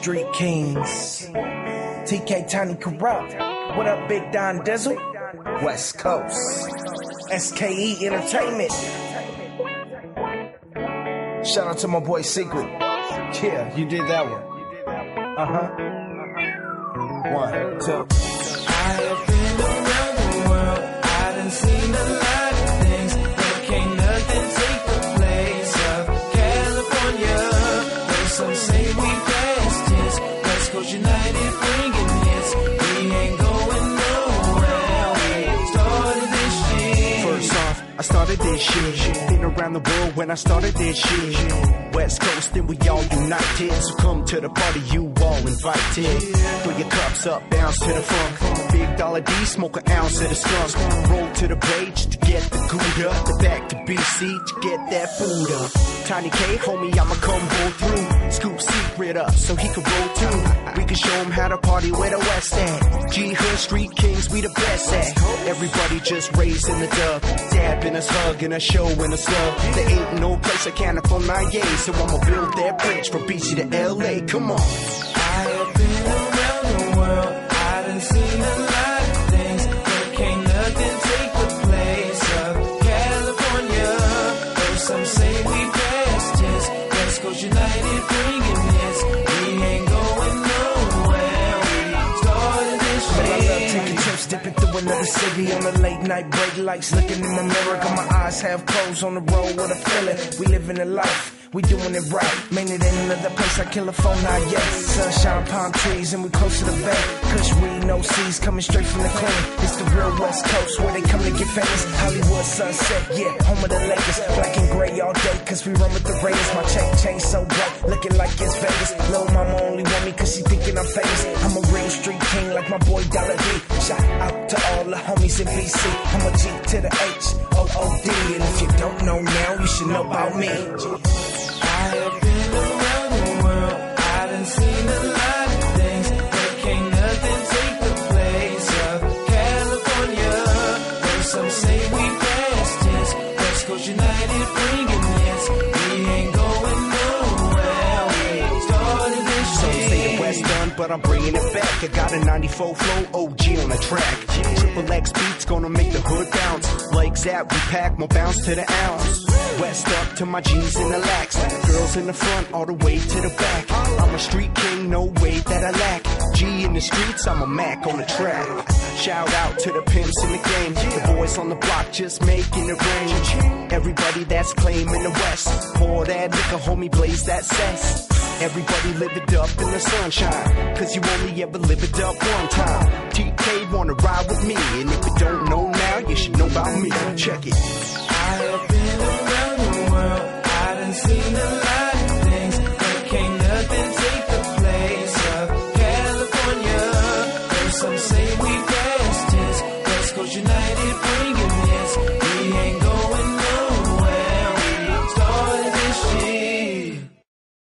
Street Kings. TK Tiny Corrupt. What up, Big Don Dizzle? West Coast. SKE Entertainment. Shout out to my boy Secret. Yeah, you did that one. One, two. I have been around the world. I done seen a lot of things, but can't nothing take the place of California. There's some say we passed tense. West Coast United bringing hits. We ain't going nowhere. We started this shit. First off, I started this shit. Been around the world when I started this shit. West Coast and we all united. So come to the party, you all invited. Throw your cups up, bounce to the funk. Big Dollar D, smoke an ounce of the skunk. Roll to the page to get the Gouda. The back to BC to get that food up. Tiny K, homie, I'ma come roll through. Scoop Secret up so he can roll too. We can show him how to party where the West at. G-Hood Street Kings, we the best at. Everybody just raising the dub. Dabbing us, hugging us, showing us love. There ain't no place I can't afford my yay. So I'ma build that bridge from BC to LA. Come on. I have been around the world. I done seen a lot of things, but can't nothing take the place of California. Though some say we passed tense. West Coast United bringing hits. We ain't going nowhere. We started this shit. I love taking trips, dipping through another city on a late night break lights. Looking in my mirror, got my eyes half closed on the road with a feeling. We living a life. We doing it right, man, it ain't another place I kill a phone, not yet. Sunshine, palm trees, and we close to the bay. Kush weed, no seeds, coming straight from the clean. It's the real West Coast, where they come to get famous. Hollywood sunset, yeah, home of the Lakers. Black and gray all day, cause we run with the Raiders. My chain so bright, looking like it's Vegas. Lil' mama only want me cause she thinking I'm famous. I'm a real street king like my boy Dollar D. Shout out to all the homies in BC. I'm a G to the H-O-O-D. And if you don't know now, you should know about me. I have been around the world. I done seen a lot of things, but can't nothing take the place of California. Though some say we passed tense. West Coast United bringing hits. We ain't going nowhere. We started this shit. Some say the West done, but I'm bringing it back. I got a 94 flow, OG on the track. Triple X beats gonna make the hood bounce. Legs out, we pack, more bounce to the ounce. West up to my G's in the lax. Girls in the front, all the way to the back. I'm a street king, no way that I lack. G in the streets, I'm a Mac on the track. Shout out to the pimps in the game. The boys on the block just making it rain. Everybody that's claiming the West. Pour that liquor, homie, blaze that cess. Everybody live it up in the sunshine, cause you only ever live it up one time. TK wanna ride with me, and if you don't know now, you should know about me. Check it.